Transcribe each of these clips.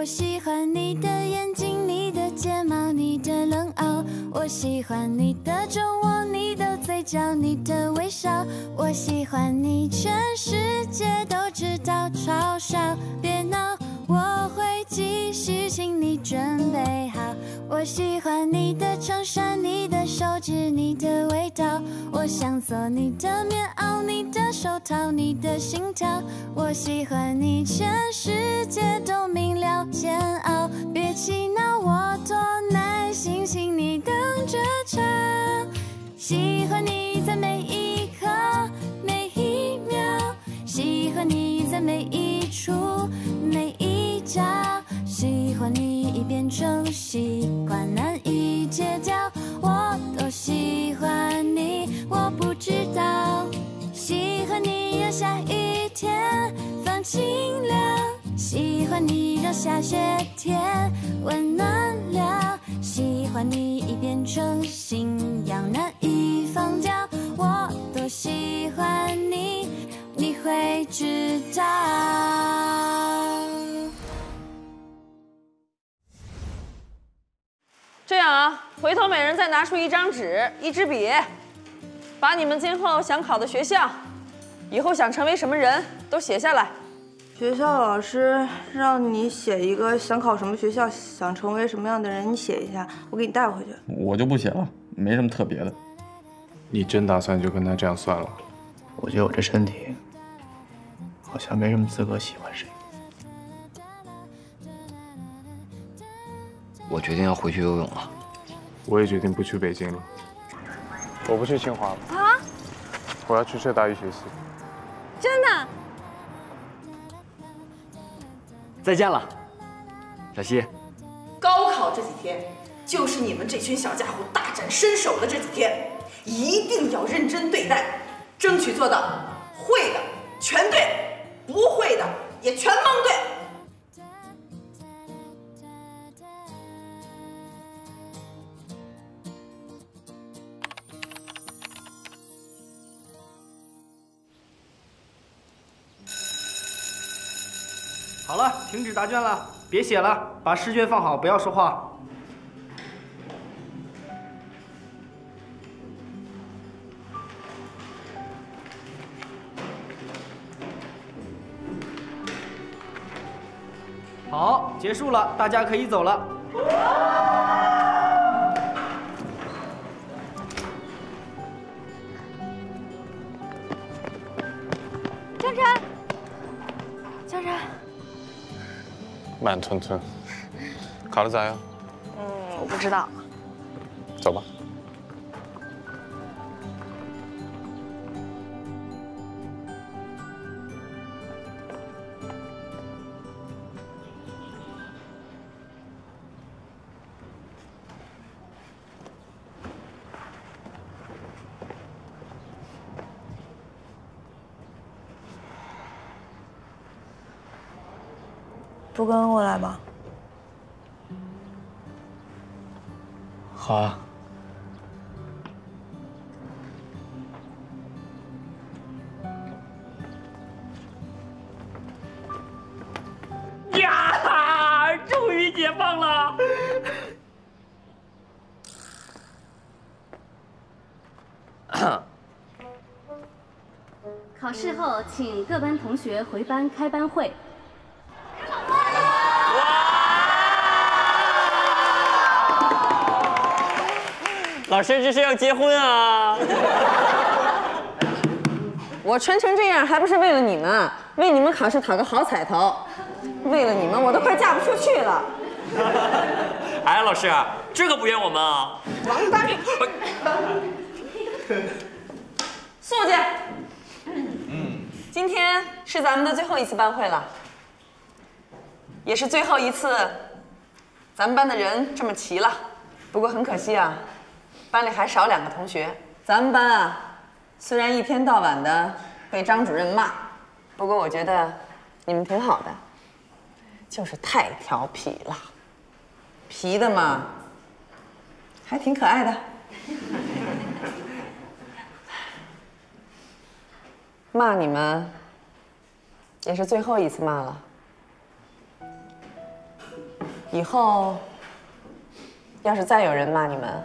我喜欢你的眼睛，你的睫毛，你的冷傲。我喜欢你的酒窝，你的嘴角，你的微笑。我喜欢你，全世界都知道，嘲笑别闹，我会继续，请你准备好。我喜欢你的衬衫，你的手指，你的味道。我想做你的棉袄，你的手套，你的心跳。我喜欢你，全世界都明了，煎熬。别气恼，我多耐心，请你等着瞧。喜欢你在每一刻每一秒，喜欢你在每一处每一角，喜欢你已变成习惯，难以戒掉。我多喜欢你，我不知道。喜欢你让下雨天放晴了，喜欢你让下雪天温暖了，喜欢你已变成信仰，难以放掉。我多喜欢你，你会知道。 这样啊，回头每人再拿出一张纸、一支笔，把你们今后想考的学校，以后想成为什么人都写下来。 学校老师让你写一个想考什么学校，想成为什么样的人，你写一下，我给你带回去。 我就不写了，没什么特别的。 你真打算就跟他这样算了？ 我觉得我这身体好像没什么资格喜欢谁。 我决定要回去游泳了。 我也决定不去北京了。我不去清华了。 啊？ 我要去浙大医学系。 真的？ 再见了，小西。 高考这几天，就是你们这群小家伙大展身手的这几天，一定要认真对待，争取做到会的全对，不会的也全蒙对。 好了，停止答卷了，别写了，把试卷放好，不要说话。好，结束了，大家可以走了。 江晨，江晨。 慢吞吞，考得咋样？ 我不知道。 走吧。 不跟我来吧？ 好啊。 呀！终于解放了！ 考试后，请各班同学回班开班会。 老师，这是要结婚啊！我穿成这样还不是为了你们，为你们考试讨个好彩头。为了你们，我都快嫁不出去了。 哎，老师，这可不怨我们啊！ 王八蛋！素姐，今天是咱们的最后一次班会了，也是最后一次，咱们班的人这么齐了。不过很可惜啊。班里还少2个同学，咱们班啊，虽然一天到晚的被张主任骂，不过我觉得你们挺好的，就是太调皮了。皮的嘛，还挺可爱的。骂你们，也是最后一次骂了。 以后要是再有人骂你们，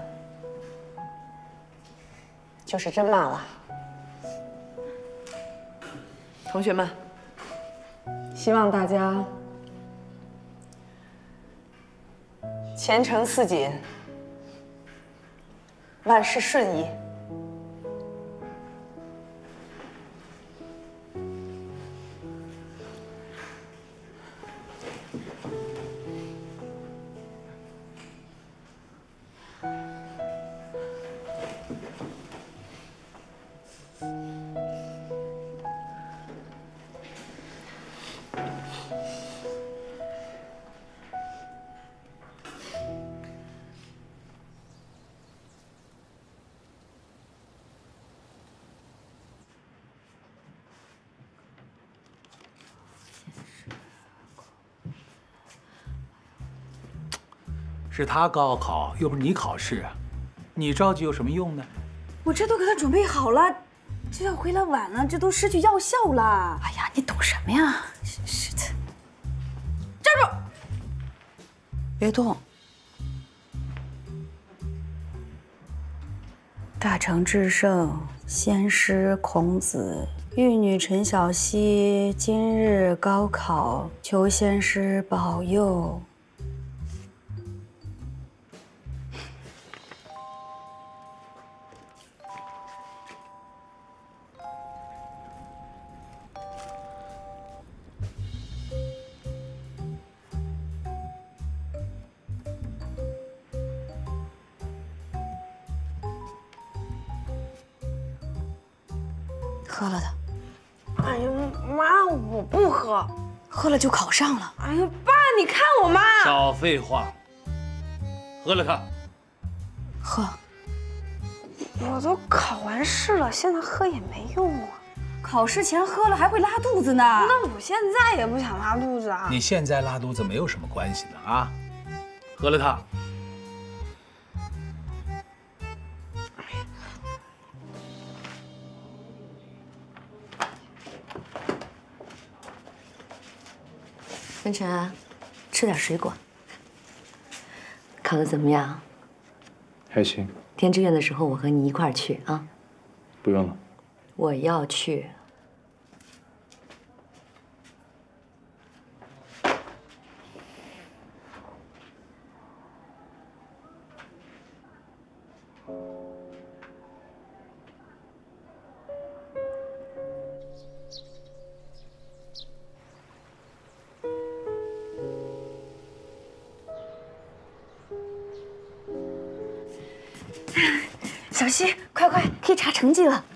就是真骂了。同学们，希望大家前程似锦，万事顺意。 是他高考，又不是你考试啊，你着急有什么用呢？ 我这都给他准备好了，这要回来晚了，这都失去药效了。哎呀，你懂什么呀？真是的！站住！别动！大成至圣，先师孔子，玉女陈小希，今日高考，求先师保佑。喝了的。 哎呀妈，我不喝， 喝了就考上了。 哎呀爸，你看我妈。 少废话，喝了它。 喝。 我都考完试了，现在喝也没用啊。 考试前喝了还会拉肚子呢。 那我现在也不想拉肚子啊。 你现在拉肚子没有什么关系的啊，喝了它。 晨晨，吃点水果。考得怎么样？ 还行。 填志愿的时候，我和你一块儿去啊。 不用了。 我要去。 小希，快快，可以查成绩了。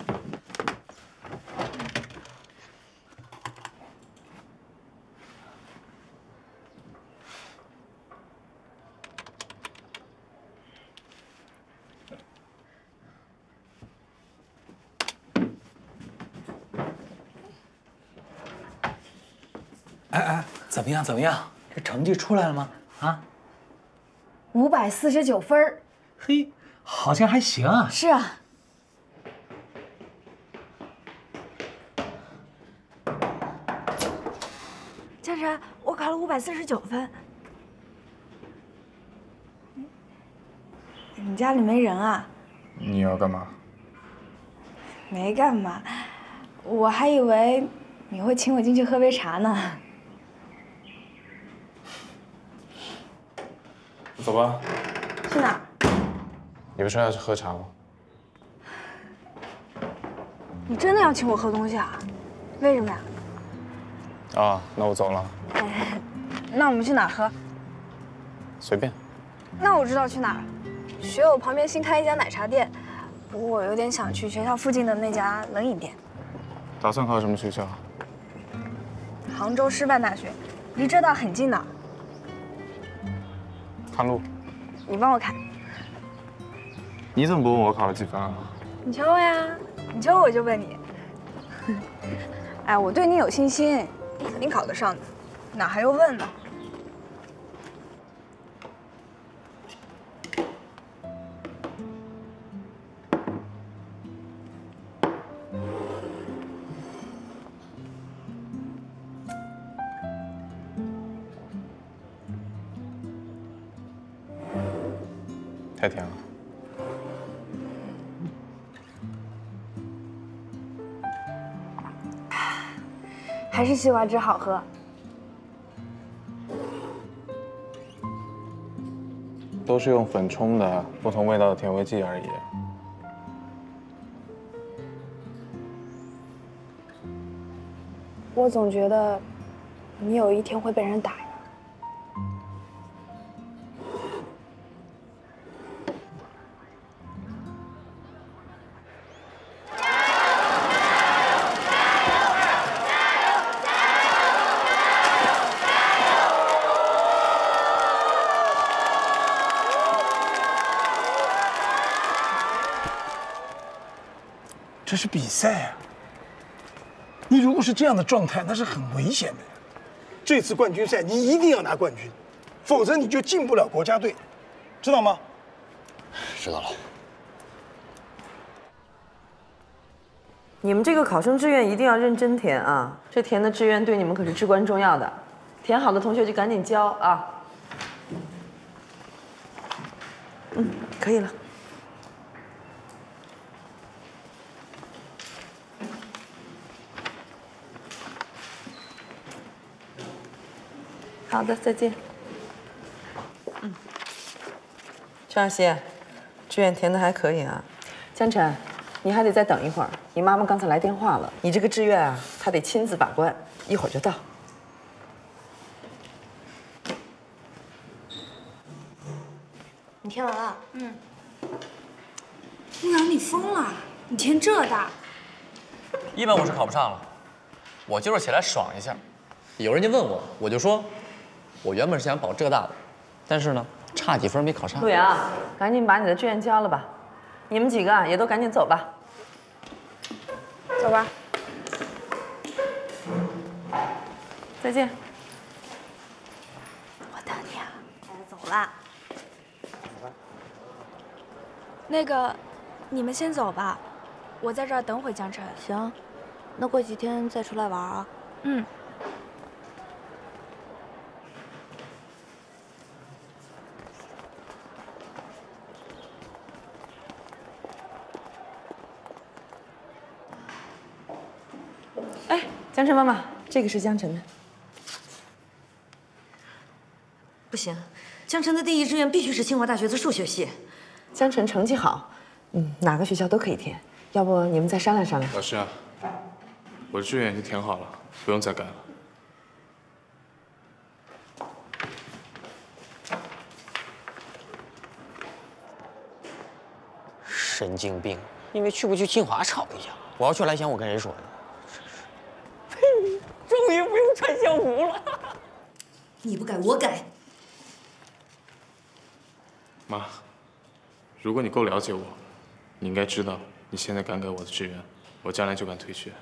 哎，怎么样？怎么样？这成绩出来了吗？啊 ？549分。 嘿，好像还行啊。 是啊。 佳晨，我考了549分。 你家里没人啊？ 你要干嘛？ 没干嘛，我还以为你会请我进去喝杯茶呢。 走吧。 去哪儿？ 你不是要去喝茶吗？ 你真的要请我喝东西啊？为什么呀？ 啊，那我走了。 那我们去哪儿喝？ 随便。 那我知道去哪儿，学友旁边新开一家奶茶店，不过我有点想去学校附近的那家冷饮店。 打算考什么学校？ 杭州师范大学，离浙大很近的。 看路。 你帮我看。 你怎么不问我考了几分啊？ 你求我呀，你求我就问你。哎，我对你有信心，你肯定考得上的，哪还用问呢？ 太甜了。 还是西瓜汁好喝。 都是用粉冲的，不同味道的甜味剂而已。 我总觉得你有一天会被人打。 这是比赛啊！你如果是这样的状态，那是很危险的。这次冠军赛你一定要拿冠军，否则你就进不了国家队，知道吗？ 知道了。 你们这个考生志愿一定要认真填啊！这填的志愿对你们可是至关重要的。填好的同学就赶紧交啊！可以了。好的，再见。张小希，志愿填的还可以啊。江晨，你还得再等一会儿，你妈妈刚才来电话了，你这个志愿啊，她得亲自把关，一会儿就到。 你填完了？ 陆阳，你疯了！你填浙大？ 一本我是考不上了，我就是起来爽一下。有人家问我，我就说，我原本是想保浙大的，但是呢，差几分没考上。 陆阳，赶紧把你的志愿交了吧。你们几个也都赶紧走吧。 走吧。 再见。 我等你啊。 走了。 那个，你们先走吧，我在这儿等会江晨。 行，那过几天再出来玩啊。 嗯。 哎，江晨妈妈，这个是江晨的。 不行，江晨的第一志愿必须是清华大学的数学系。 江晨成绩好，哪个学校都可以填，要不你们再商量商量。 老师啊，我的志愿已经填好了，不用再改了。 神经病，因为去不去清华吵一架。我要去蓝翔，我跟谁说呢？终于不用穿校服了。 你不改，我改。 妈，如果你够了解我，你应该知道，你现在敢改我的志愿，我将来就敢退学。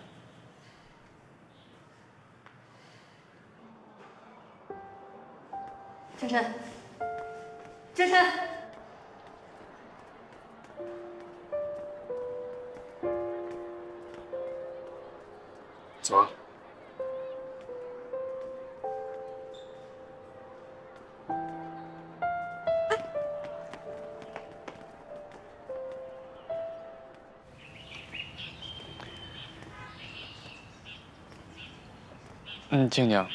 晨晨，晨晨。 走啊。 静静。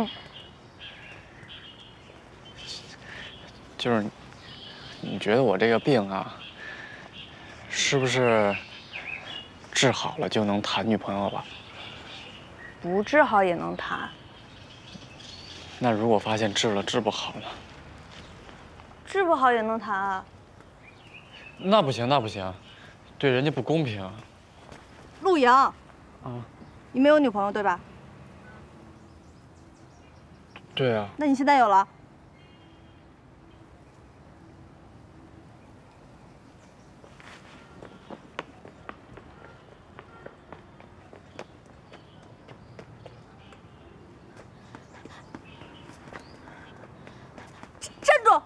就是你觉得我这个病啊，是不是治好了就能谈女朋友了？ 不治好也能谈。 那如果发现治了治不好呢？ 治不好也能谈啊？ 那不行，那不行，对人家不公平。 陆阳。 啊。 你没有女朋友对吧？ 对啊。 那你现在有了？站住！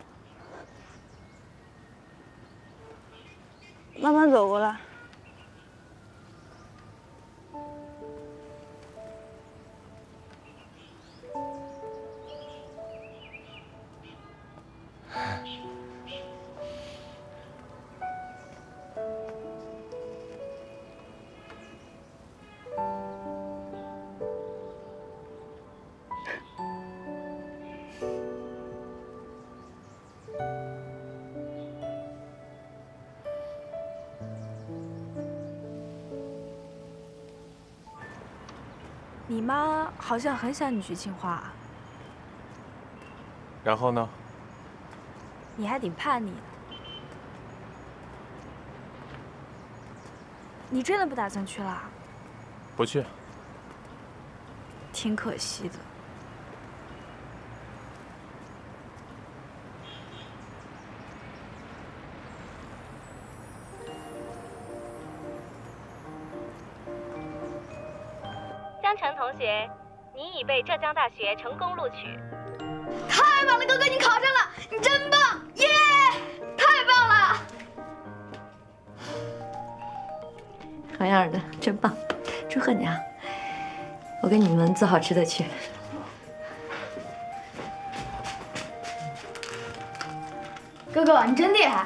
慢慢走过来。 你妈好像很想你去清华。 然后呢？ 你还挺叛逆的。你真的不打算去了？ 不去。 挺可惜的。 江晨同学，你已被浙江大学成功录取。 太棒了，哥哥，你考上了，你真棒，耶！太棒了！ 好样的，真棒，祝贺你啊！我给你们做好吃的去。 哥哥，你真厉害，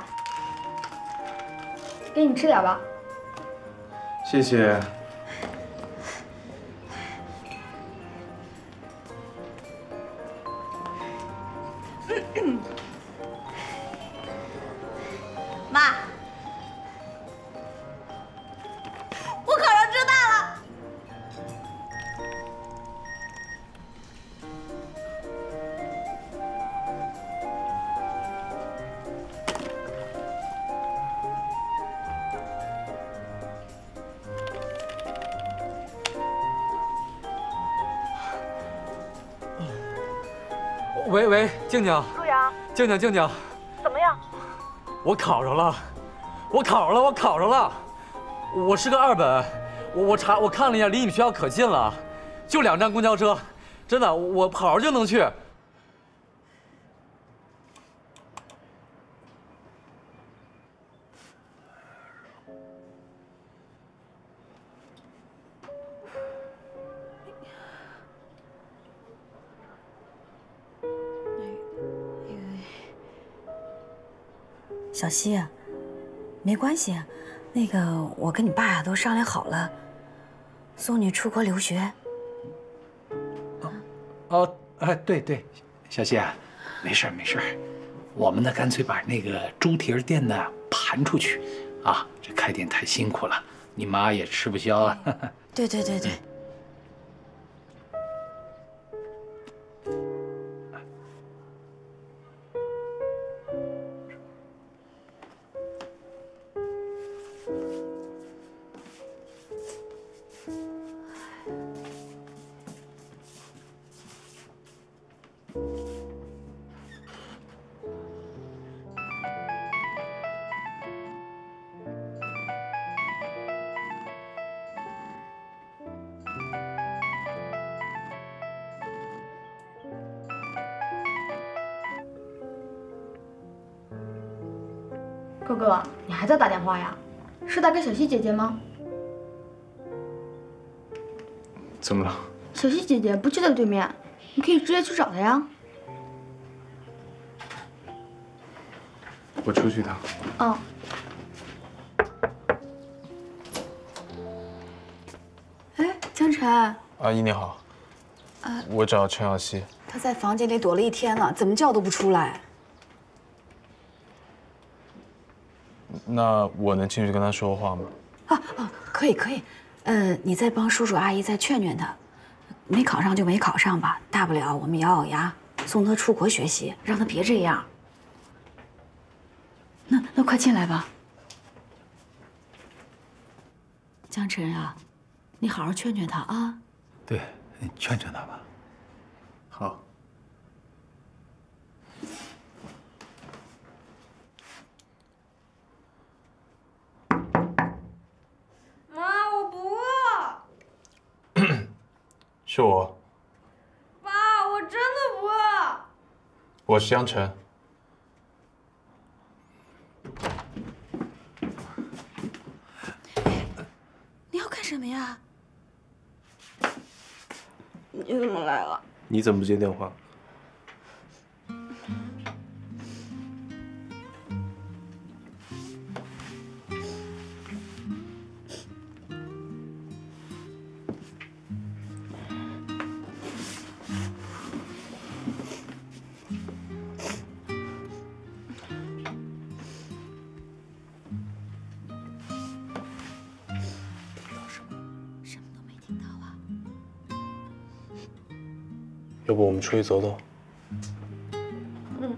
给你吃点吧。 谢谢。 妈，我考上浙大了。 喂，静静， 陆阳， 静静， 怎么样？ 我考上了，我考上了，我是个2本，我看了一下，离你们学校可近了，就2站公交车，真的，我跑着就能去。 小希，没关系，那个我跟你爸呀都商量好了，送你出国留学。 对，小希啊，没事，我们呢干脆把那个猪蹄儿店呢盘出去，啊，这开店太辛苦了，你妈也吃不消啊。 对。 哥哥，你还在打电话呀？是打给小希姐姐吗？ 怎么了？ 小希姐姐不就在对面，你可以直接去找她呀。 我出去一趟。 嗯。哎，江晨。 阿姨你好。我找陈小希。 她在房间里躲了1天了，怎么叫都不出来。 那我能进去跟她说话吗？ 可以。你再帮叔叔阿姨再劝劝她，没考上就没考上吧，大不了我们咬牙送她出国学习，让她别这样。那快进来吧，江晨啊，你好好劝劝她啊。 对，你劝她吧。 好。 妈，我不饿。 是我。 爸，我真的不饿。 我是江晨。 你要干什么呀？ 你怎么来了？ 你怎么不接电话？ 什么都没听到啊。 要不我们出去走走？ 嗯。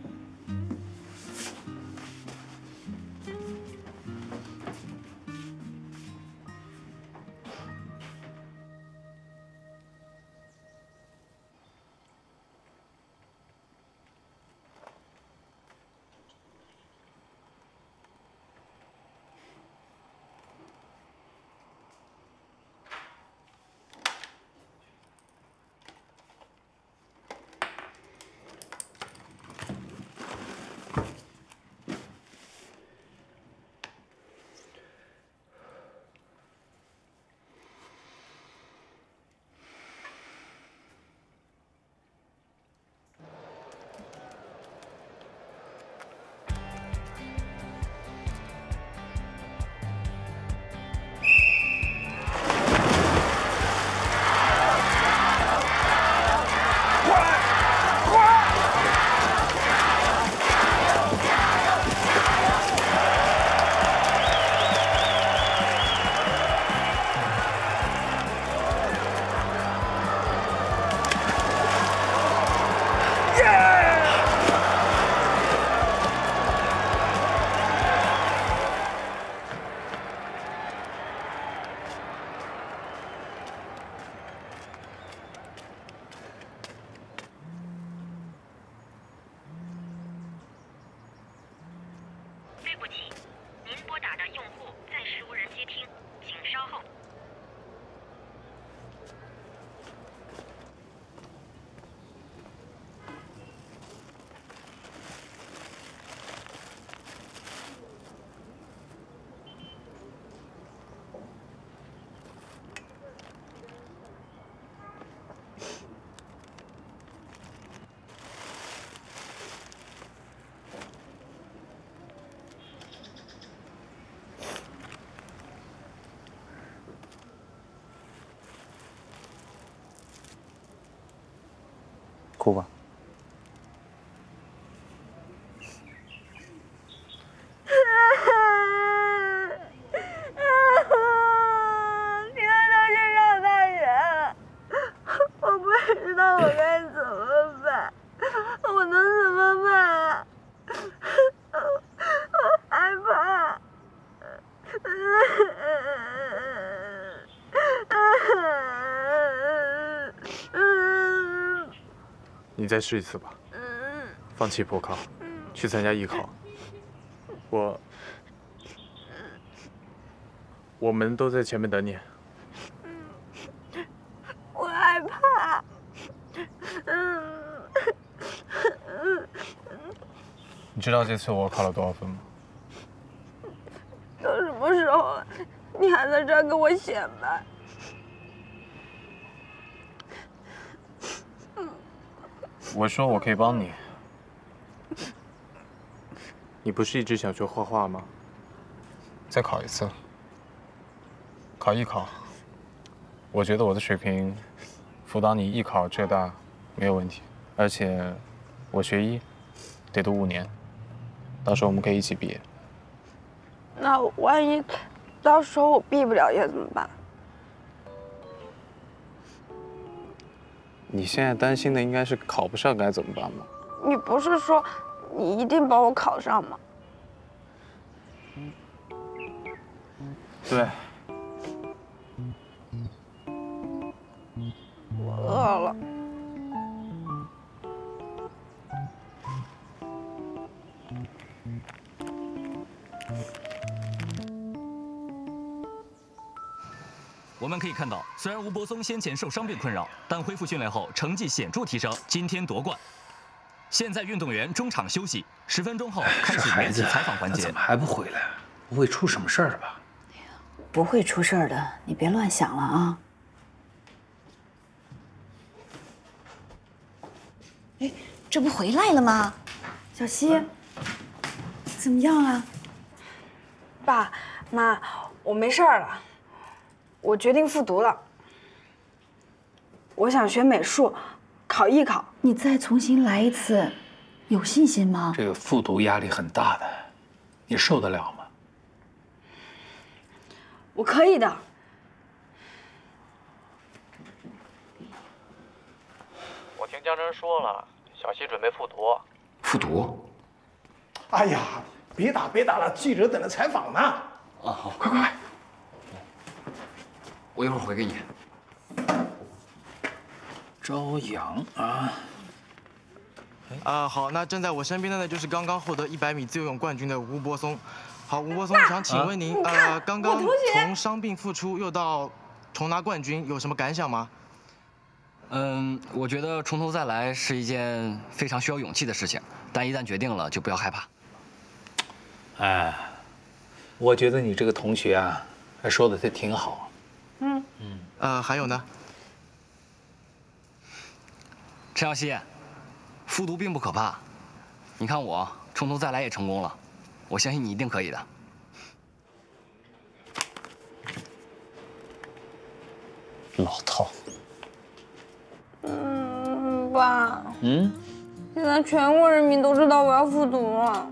对不起，您拨打的用户暂时无人接听，请稍后。 哭吧。 明天就是上大学，我不知道我该怎么办，我能怎么办？我害怕。 你再试一次吧。放弃补考，去参加艺考。我们都在前面等你。 我害怕。 你知道这次我考了多少分吗？ 到什么时候啊？你还在这儿跟我显摆？ 我说我可以帮你。你不是一直想学画画吗？再考一次，考艺考。我觉得我的水平辅导你艺考浙大没有问题，而且我学医得读5年，到时候我们可以一起毕业。 那万一到时候我毕不了业怎么办？ 你现在担心的应该是考不上该怎么办吗？ 你不是说你一定帮我考上吗？ 对。 我饿了。 我们可以看到，虽然吴柏松先前受伤病困扰，但恢复训练后成绩显著提升，今天夺冠。现在运动员中场休息，10分钟后开始媒体采访环节。 怎么还不回来？不会出什么事儿了吧？ 不会出事儿的，你别乱想了啊。哎，这不回来了吗？小希，怎么样啊？ 爸妈，我没事儿了。我决定复读了。我想学美术，考艺考。 你再重新来一次，有信心吗？ 这个复读压力很大的，你受得了吗？ 我可以的。 听江真说了，小西准备复读。 复读？ 哎呀，别打了，记者等着采访呢。 啊，好，快，我一会儿回给你。朝阳啊。 好，那站在我身边的呢，就是刚刚获得100米自由泳冠军的吴柏松。好，吴柏松，想请问您，刚刚从伤病复出又到重拿冠军，有什么感想吗？ 我觉得从头再来是一件非常需要勇气的事情，但一旦决定了，就不要害怕。 哎，我觉得你这个同学啊，说的挺好。 还有呢？ 陈小希，复读并不可怕，你看我从头再来也成功了，我相信你一定可以的。 老套。 爸。现在全国人民都知道我要复读了。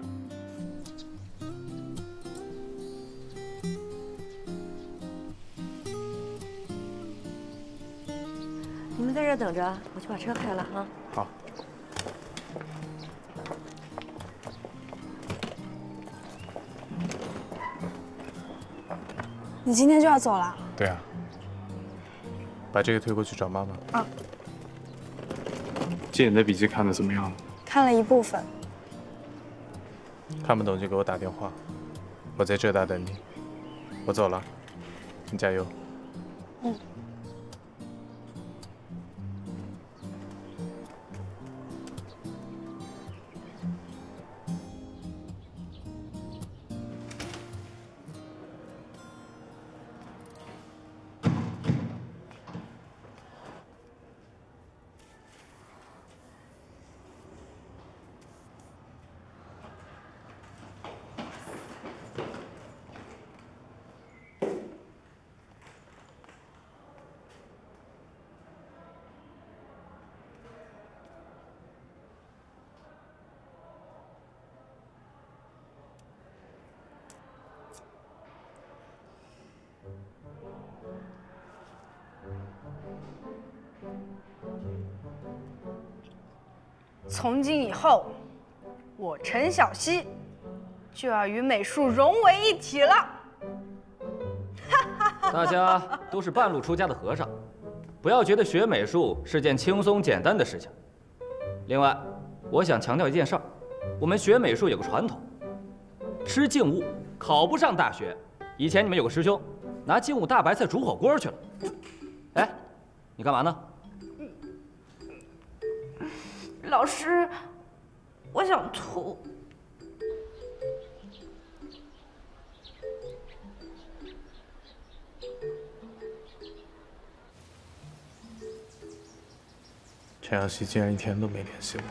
你们在这等着，我去把车开了啊。 好。 你今天就要走了？ 对啊。把这个推过去找妈妈。 啊。 借你的笔记看的怎么样？ 看了一部分。 看不懂就给我打电话，我在浙大等你。我走了，你加油。 从今以后，我陈小希就要与美术融为一体了。 大家都是半路出家的和尚，不要觉得学美术是件轻松简单的事情。另外，我想强调一件事儿，我们学美术有个传统，吃净物考不上大学。以前你们有个师兄拿净物大白菜煮火锅去了。哎，你干嘛呢？ 老师，我想吐。 陈小希竟然一天都没联系我。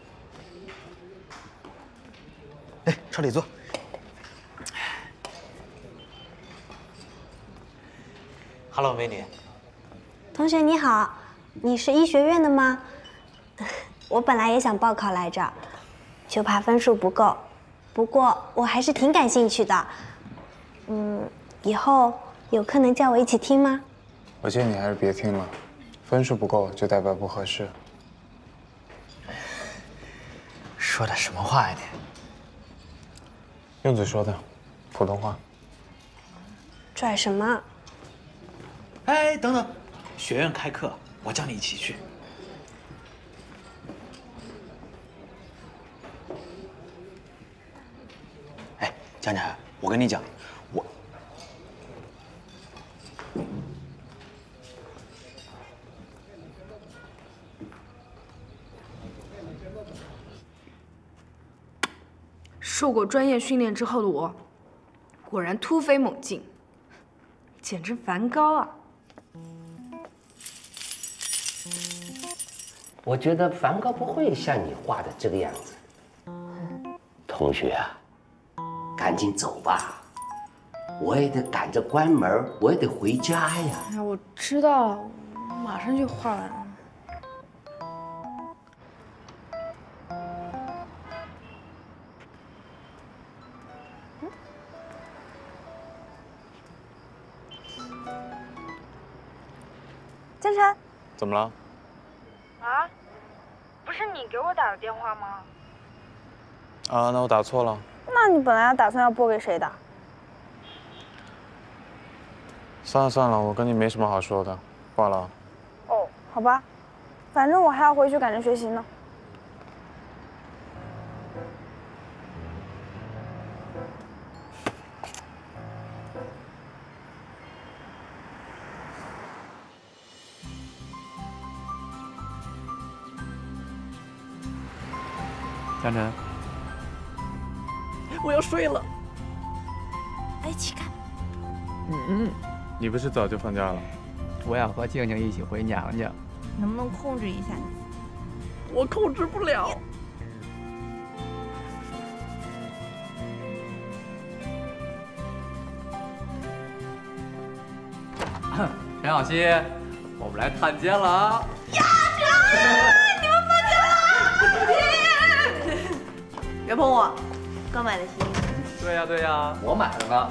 哎，朝里坐。Hello， 美女。 同学你好，你是医学院的吗？我本来也想报考来着，就怕分数不够。不过我还是挺感兴趣的。以后有课能叫我一起听吗？ 我建议你还是别听了，分数不够就代表不合适。 说的什么话呀你？ 用嘴说的，普通话。 拽什么？ 哎，等等，学院开课，我叫你一起去。 哎，江江，我跟你讲， 受过专业训练之后的我，果然突飞猛进，简直梵高啊！ 我觉得梵高不会像你画的这个样子。同学啊，赶紧走吧，我也得赶着关门，我也得回家呀。 哎呀，我知道了，我马上就画完了。 江晨， 怎么了？ 啊？ 你给我打的电话吗？ 啊，那我打错了。 那你本来打算要拨给谁的？ 算了算了，我跟你没什么好说的，挂了。 哦，好吧，反正我还要回去赶着学习呢。 江晨，我要睡了。 哎，起开！ 你不是早就放假了？ 我要和静静一起回娘家。 能不能控制一下你？ 我控制不了。陈小希，我们来探监了啊！ 呀，你们放假了！ 别碰我，刚买的新衣服。 对呀对呀，我买的呢。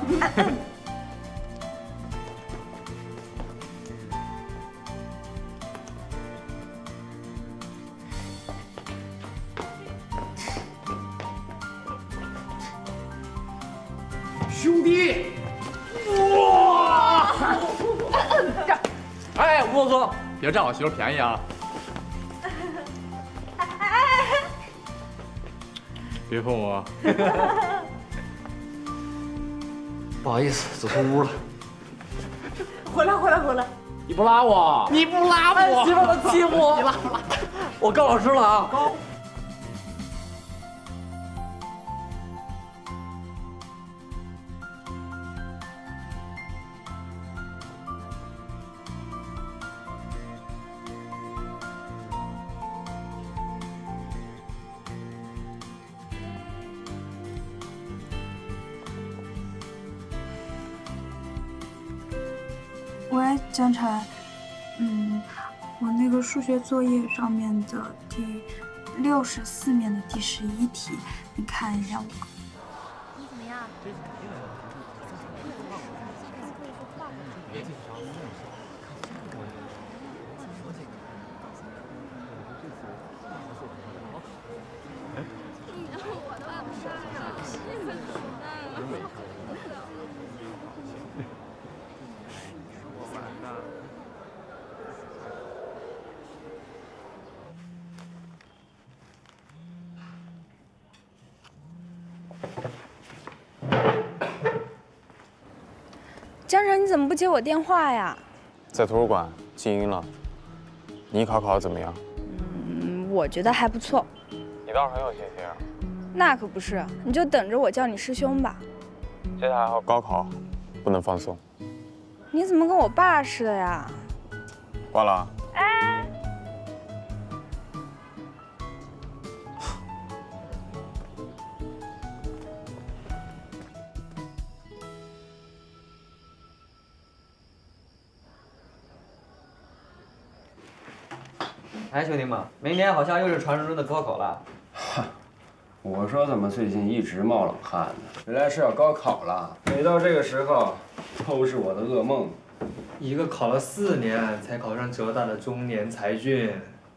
兄弟，哇！哎，吴伯松，别占我媳妇便宜啊！ 别碰我。 不好意思，走错屋了。 回来！ 你不拉我？ 你不拉我， 媳妇儿欺负我！你拉！我告老师了啊！ 喂，江晨，我那个数学作业上面的第64面的第11题，你看一下我。 你怎么样？ 江晨，你怎么不接我电话呀？ 在图书馆静音了。你考得怎么样？ 我觉得还不错。 你倒是很有信心啊。 那可不是，你就等着我叫你师兄吧。 接下来还有高考，不能放松。 你怎么跟我爸似的呀？ 挂了。 哎。 哎，兄弟们，明年好像又是传说中的高考了。 我说怎么最近一直冒冷汗呢？原来是要高考了。每到这个时候，都是我的噩梦。 一个考了4年才考上浙大的中年才俊。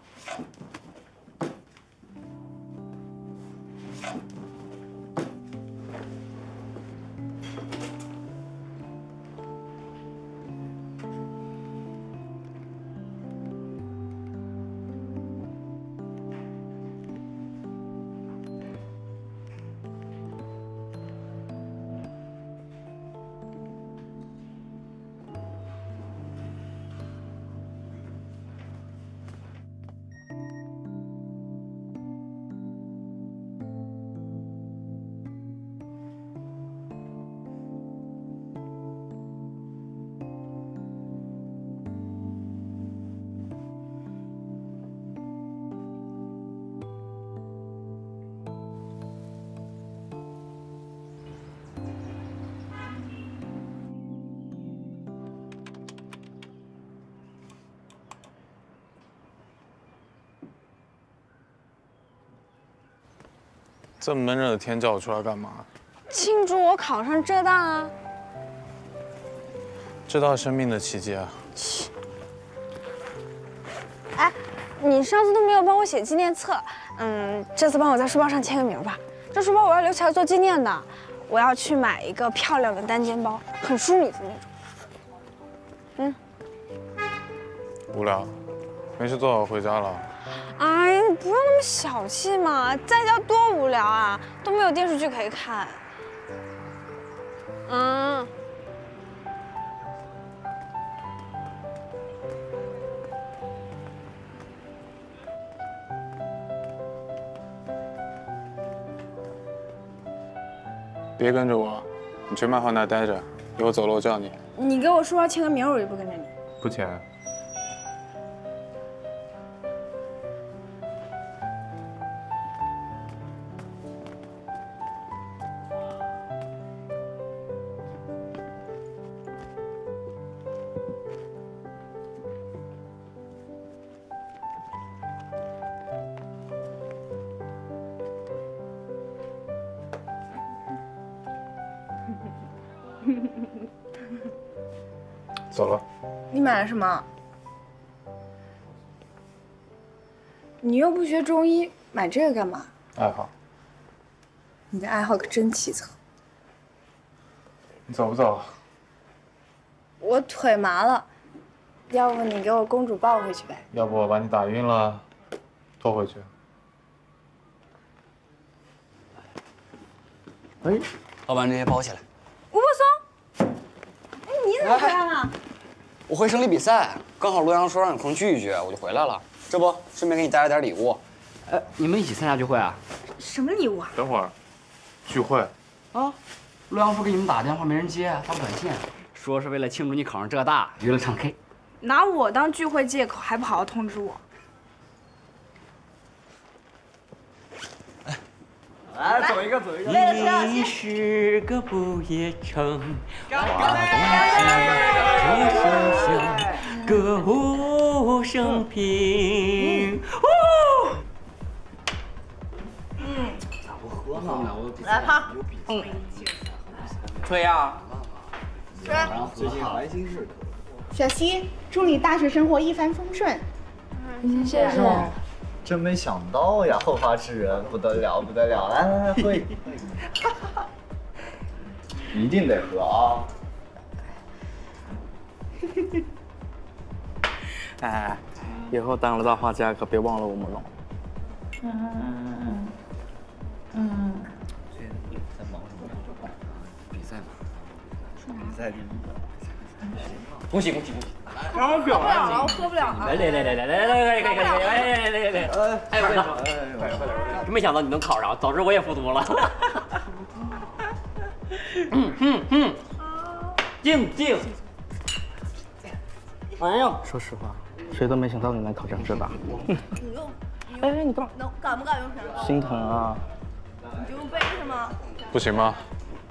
这么闷热的天叫我出来干嘛？ 庆祝我考上浙大啊！ 这倒是生命的奇迹啊！ 哎，你上次都没有帮我写纪念册， 这次帮我在书包上签个名吧。这书包我要留起来做纪念的。我要去买一个漂亮的单肩包，很淑女的那种。 无聊，没事做，我回家了。 哎呀，你不要那么小气嘛，在家多无聊啊，都没有电视剧可以看。 别跟着我，你去漫画那待着，一会儿走了我叫你。 你给我书包签个名，我就不跟着你。 不签。走了。 你买了什么？你又不学中医，买这个干嘛？ 爱好。 你的爱好可真奇特。 你走不走？ 我腿麻了，要不你给我公主抱回去呗？ 要不我把你打晕了，拖回去。 哎，老板，这些包起来。 吴柏松，哎，你怎么回来了？ 我回省里比赛，刚好罗阳说让有空聚一聚，我就回来了。这不，顺便给你带了点礼物。你们一起参加聚会啊？ 什么礼物啊？ 等会儿，聚会。 啊，罗阳说给你们打电话没人接，发短信，说是为了庆祝你考上浙大，约了唱 K。 拿我当聚会借口，还不好好通知我？ 来，走一个，走一个。 你是个不夜城，花灯歌舞升平。 来胖， 吹呀！ 最近来心事可。 小西，祝你大学生活一帆风顺。 谢谢。 真没想到呀，后发制人，不得了，不得了！来来来，喝一杯，一定得喝啊！ 哎，以后当了大画家可别忘了我们了。 在忙什么？比赛嘛。比赛第一。 恭喜恭喜恭喜！ 喝不了了，我喝不了了。 来，哎，快点！真没想到你能考上，早知我也复读了。静。哎呀，说实话，谁都没想到你能考上浙大。哎，你干嘛？ 敢不敢用绳？ 心疼啊！ 你就用背是吗？ 不行吗？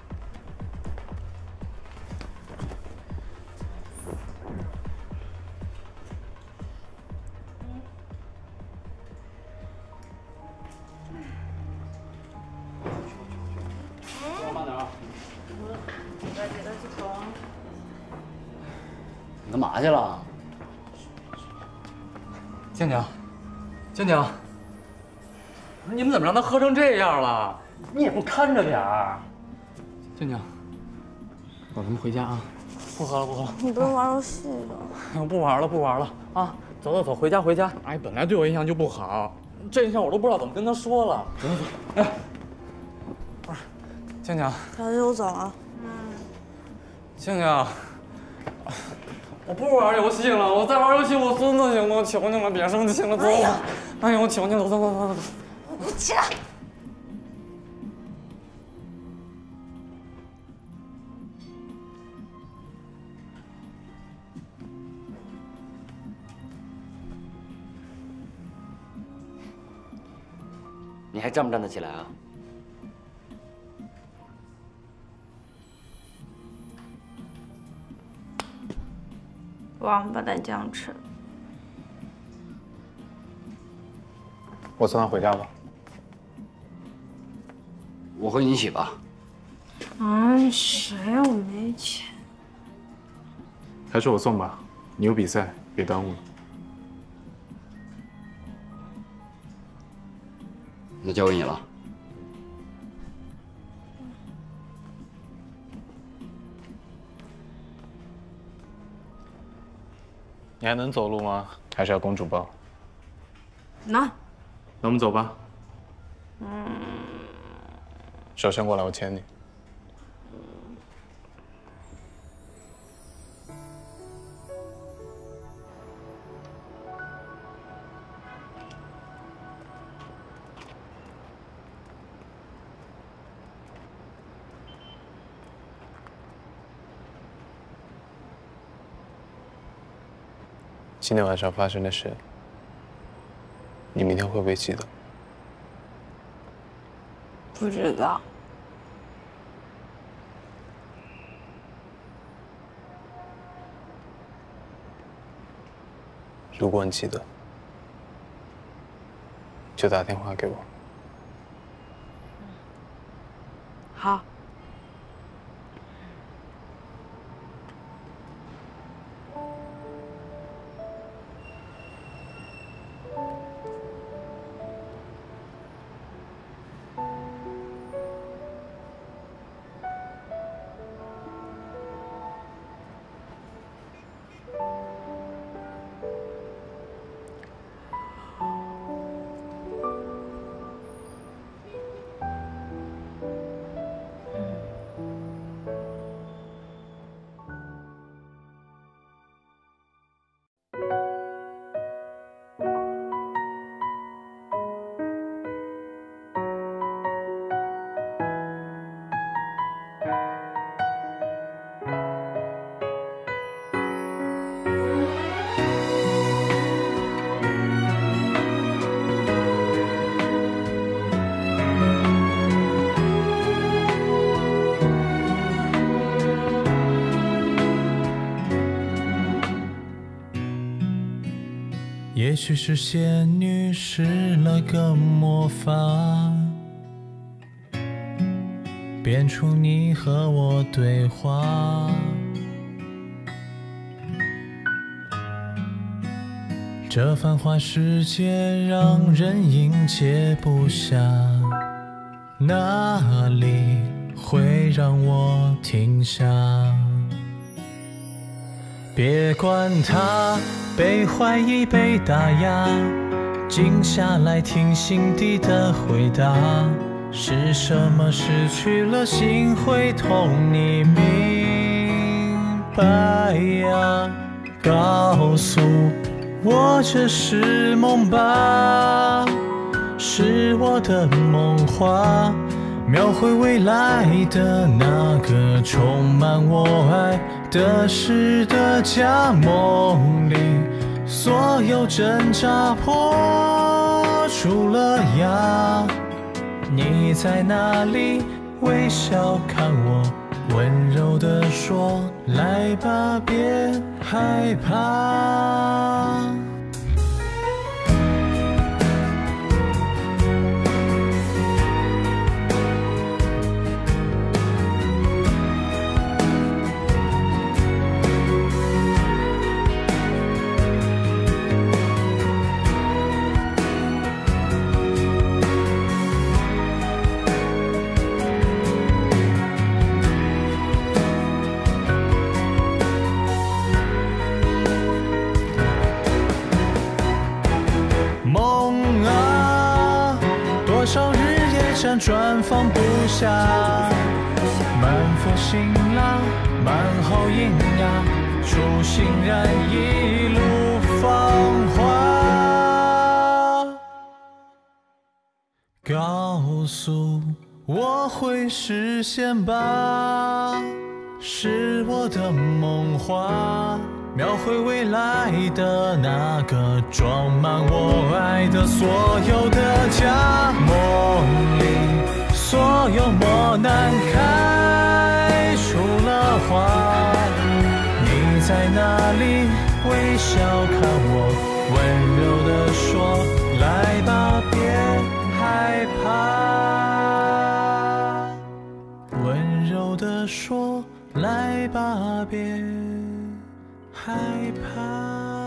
你干嘛去了？ 静静，你们怎么让他喝成这样了？你也不看着点儿。静静，走，咱们回家啊！不喝了。 你不是玩游戏的？ 不玩了啊！走，回家。哎，本来对我印象就不好，这一下我都不知道怎么跟他说了。走。哎，不是，静静。 小西，我走了。 静静。我不玩游戏了，我再玩游戏我孙子行吗？求你了，别生气了，走。哎呀，我求你了，走。 你起来。 你还站不站得起来啊？ 王八蛋酱吃。 我送他回家吧。 我和你一起吧。 谁呀？我没钱。 还是我送吧，你有比赛，别耽误了。 那交给你了。 你还能走路吗？还是要公主抱？ 能。 那我们走吧。手伸过来，我牵你。今天晚上发生的事，你明天会不会记得？ 不知道。 如果你记得，就打电话给我。 好。 也许是仙女施了个魔法，变出你和我对话。这繁华世界让人应接不暇，哪里会让我停下？别管它被怀疑被打压，静下来听心底的回答。是什么失去了心会痛？你明白呀？告诉我这是梦吧？是我的梦话，描绘未来的那个充满我爱的诗的家。梦里所有挣扎破出了芽，你在哪里？微笑看我，温柔地说：来吧，别害怕。辗转放不下，满腹辛辣，满好营养，初心燃一路芳华。告诉我会实现吧？是我的梦话，描绘未来的那个装满我爱的所有的家。梦里所有磨难开出了花，你在哪里？微笑看我，温柔地说：来吧，别害怕。温柔地说：来吧，别害怕。